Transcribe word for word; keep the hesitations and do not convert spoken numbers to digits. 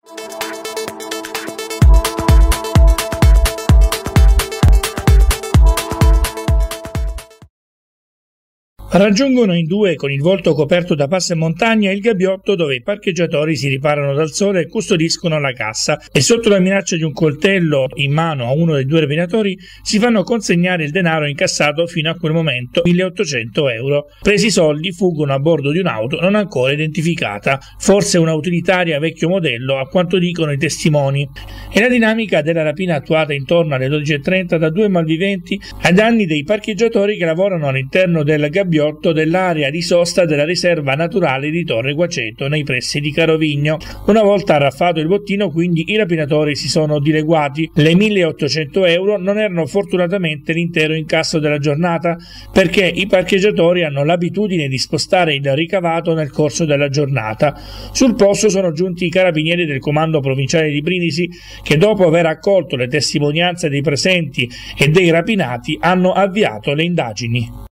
Raggiungono in due, con il volto coperto da passamontagna, il gabbiotto dove i parcheggiatori si riparano dal sole e custodiscono la cassa e sotto la minaccia di un coltello in mano a uno dei due rapinatori si fanno consegnare il denaro incassato fino a quel momento, milleottocento euro. Presi i soldi fuggono a bordo di un'auto non ancora identificata, forse una utilitaria vecchio modello a quanto dicono i testimoni. È la dinamica della rapina attuata intorno alle dodici e trenta da due malviventi ai danni dei parcheggiatori che lavorano all'interno del gabbiotto dell'area di sosta della riserva naturale di Torre Guaceto nei pressi di Carovigno. Una volta arraffato il bottino, quindi, i rapinatori si sono dileguati. Le milleottocento euro non erano fortunatamente l'intero incasso della giornata, perché i parcheggiatori hanno l'abitudine di spostare il ricavato nel corso della giornata. Sul posto sono giunti i carabinieri del comando provinciale di Brindisi che, dopo aver accolto le testimonianze dei presenti e dei rapinati, hanno avviato le indagini.